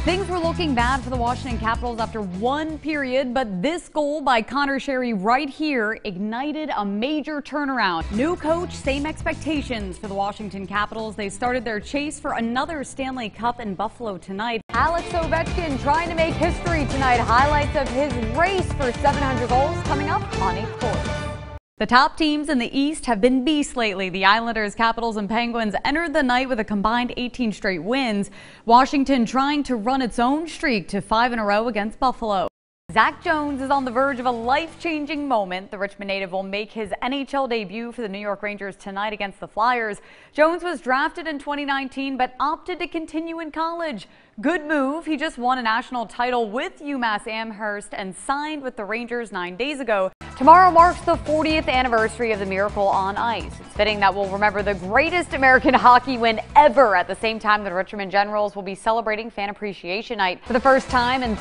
Things were looking bad for the Washington Capitals after one period, but this goal by Connor Sherry right here ignited a major turnaround. New coach, same expectations for the Washington Capitals. They started their chase for another Stanley Cup in Buffalo tonight. Alex Ovechkin trying to make history tonight. Highlights of his race for 700 goals coming up on 8 Course. The top teams in the East have been beasts lately. The Islanders, Capitals, and Penguins entered the night with a combined 18 straight wins. Washington trying to run its own streak to 5 in a row against Buffalo. Zach Jones is on the verge of a life-changing moment. The Richmond native will make his NHL debut for the New York Rangers tonight against the Flyers. Jones was drafted in 2019 but opted to continue in college. Good move. He just won a national title with UMass Amherst and signed with the Rangers 9 days ago. Tomorrow marks the 40th anniversary of the Miracle on Ice. It's fitting that we'll remember the greatest American hockey win ever at the same time the Richmond Generals will be celebrating Fan Appreciation Night. For the first time in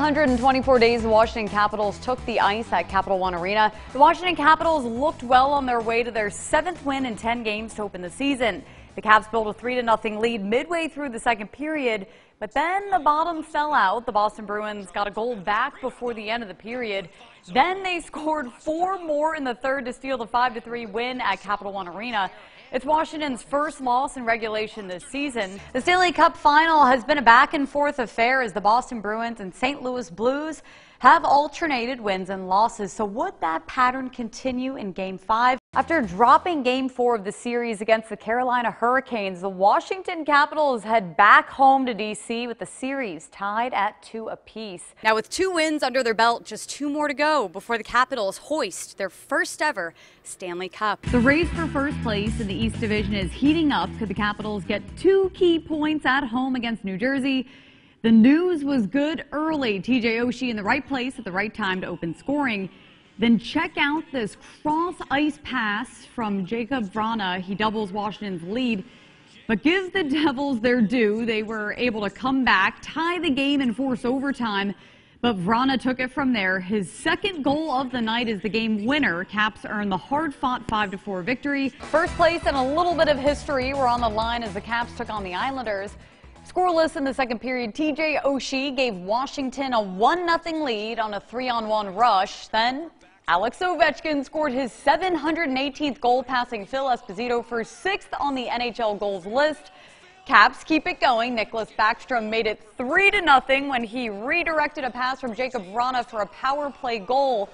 324 days, the Washington Capitals took the ice at Capital One Arena. The Washington Capitals looked well on their way to their 7th win in 10 games to open the season. The Caps built a 3-0 lead midway through the second period, but then the bottom fell out. The Boston Bruins got a goal back before the end of the period. Then they scored 4 more in the third to steal the 5-3 win at Capital One Arena. It's Washington's first loss in regulation this season. The Stanley Cup final has been a back-and-forth affair as the Boston Bruins and St. Louis Blues have alternated wins and losses. So would that pattern continue in Game 5? After dropping Game 4 of the series against the Carolina Hurricanes, the Washington Capitals head back home to D.C. with the series tied at 2 apiece. Now with 2 wins under their belt, just 2 more to go before the Capitals hoist their first ever Stanley Cup. The race for first place in the East Division is heating up. Could the Capitals get 2 key points at home against New Jersey? The news was good early. TJ Oshie in the right place at the right time to open scoring. Then check out this cross-ice pass from Jakub Vrana. He doubles Washington's lead, but gives the Devils their due. They were able to come back, tie the game, and force overtime, but Vrana took it from there. His second goal of the night is the game winner. Caps earned the hard-fought 5-4 victory. First place and a little bit of history were on the line as the Caps took on the Islanders. Scoreless in the second period, TJ Oshie gave Washington a 1-0 lead on a 3-on-1 rush. Then Alex Ovechkin scored his 718th goal, passing Phil Esposito for 6th on the NHL goals list. Caps keep it going. Nicklas Backstrom made it 3-0 when he redirected a pass from Jakub Vrana for a power play goal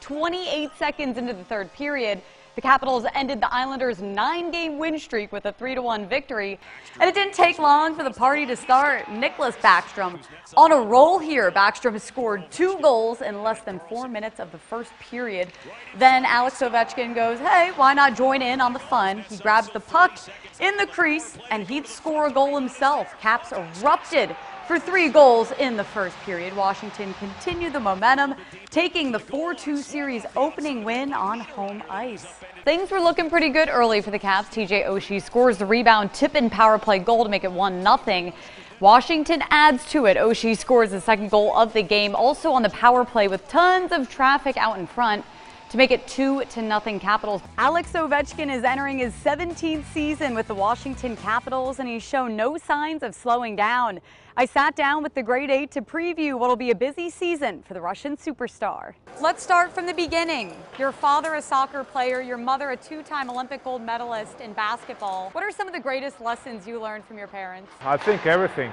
28 seconds into the third period. The Capitals ended the Islanders' 9-game win streak with a 3-1 victory. And it didn't take long for the party to start. Nicklas Backstrom on a roll here. Backstrom scored 2 goals in less than 4 minutes of the first period. Then Alex Ovechkin goes, hey, why not join in on the fun? He grabs the puck in the crease, and he'd score a goal himself. Caps erupted for 3 goals in the first period. Washington continued the momentum, taking the 4-2 series opening win on home ice. Things were looking pretty good early for the Caps. TJ Oshie scores the rebound tip-in power play goal to make it 1-0. Washington adds to it. Oshie scores the second goal of the game, also on the power play with tons of traffic out in front, to make it 2-0 Capitals. Alex Ovechkin is entering his 17th season with the Washington Capitals, and he's shown no signs of slowing down. I sat down with the Grade 8 to preview what will be a busy season for the Russian superstar. Let's start from the beginning. Your father, a soccer player, your mother, a 2-time Olympic gold medalist in basketball. What are some of the greatest lessons you learned from your parents? I think everything.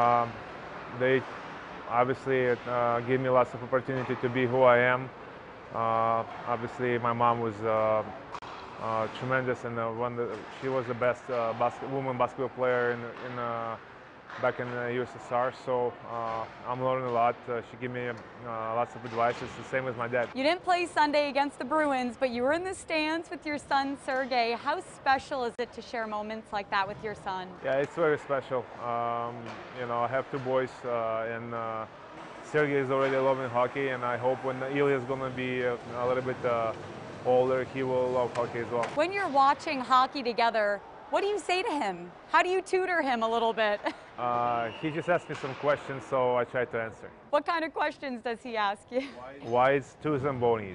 They obviously gave me lots of opportunity to be who I am. Obviously, my mom was tremendous, and she was the best woman basketball player back in the USSR. So I'm learning a lot. She gave me lots of advice. It's the same as my dad. You didn't play Sunday against the Bruins, but you were in the stands with your son, Sergei. How special is it to share moments like that with your son? Yeah, it's very special. You know, I have 2 boys, and Sergei is already loving hockey, and I hope when Ilya is going to be a little bit older, he will love hockey as well. When you're watching hockey together, what do you say to him? How do you tutor him a little bit? He just asked me some questions, so I try to answer. What kind of questions does he ask you? Why it's two Zambonis?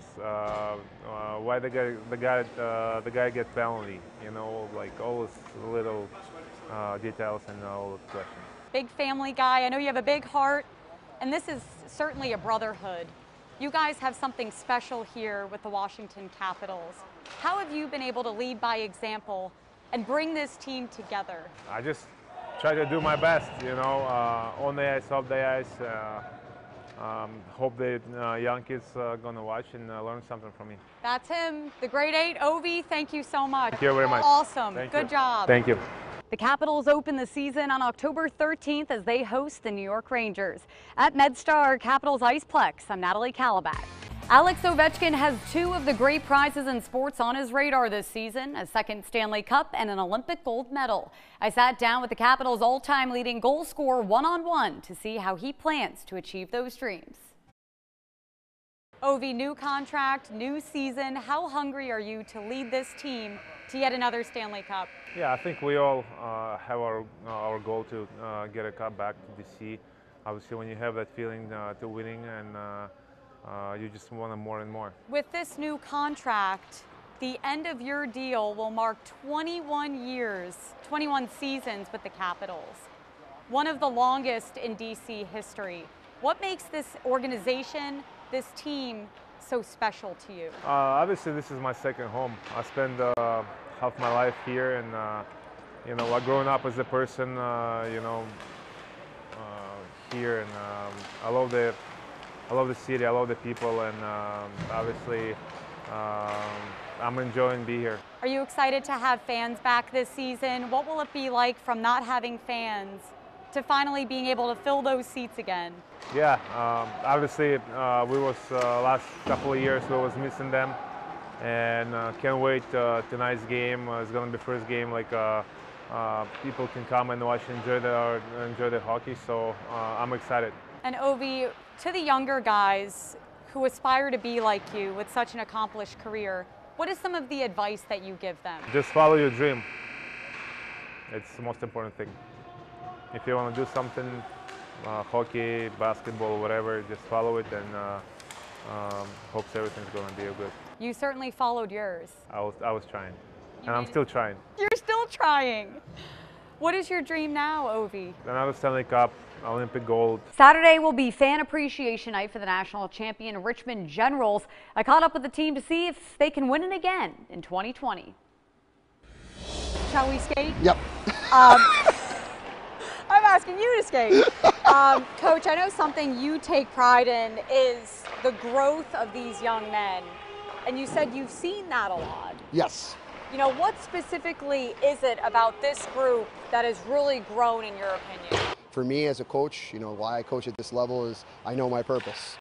Why the guy get penalty? You know, like all this little details and all the questions. Big family guy. I know you have a big heart, and this is certainly a brotherhood. You guys have something special here with the Washington Capitals. How have you been able to lead by example and bring this team together? I just try to do my best, you know, on the ice, off the ice. Hope the young kids are going to watch and learn something from me. That's him, the grade 8, Ovi. Thank you so much. Thank you very much. Awesome. Thank Good you. job. Thank you. The Capitals open the season on October 13th as they host the New York Rangers. At MedStar Capitals Iceplex, I'm Natalie Calabat. Alex Ovechkin has 2 of the great prizes in sports on his radar this season, a second Stanley Cup and an Olympic gold medal. I sat down with the Capitals' all-time leading goal scorer one-on-one to see how he plans to achieve those dreams. Ovi, new contract, new season. How hungry are you to lead this team to yet another Stanley Cup? Yeah, I think we all have our goal to get a cup back to DC. Obviously, when you have that feeling to winning, and you just want it more and more. With this new contract, the end of your deal will mark 21 years, 21 seasons with the Capitals, one of the longest in DC history. What makes this organization, this team, so special to you? Obviously, this is my second home. I spent half my life here, and you know, like growing up as a person, you know, here, and I love the city, I love the people, and obviously, I'm enjoying being here. Are you excited to have fans back this season? What will it be like from not having fans to finally being able to fill those seats again? Yeah, obviously, we was last couple of years we was missing them, and can't wait. Tonight's game is going to be first game like people can come and watch, enjoy the hockey. So I'm excited. And Ovi, to the younger guys who aspire to be like you with such an accomplished career, what is some of the advice that you give them? Just follow your dream. It's the most important thing. If you want to do something, hockey, basketball, whatever, just follow it, and hopes everything's going to be good. You certainly followed yours. I was trying, and I'm still trying. You're still trying. What is your dream now, Ovi? Another Stanley Cup, Olympic gold. Saturday will be fan appreciation night for the national champion Richmond Generals. I caught up with the team to see if they can win it again in 2020. Shall we skate? Yep. I'm asking you to skate. Coach, I know something you take pride in is the growth of these young men. And you said you've seen that a lot. Yes. You know, what specifically is it about this group that has really grown in your opinion? For me as a coach, you know, why I coach at this level is I know my purpose.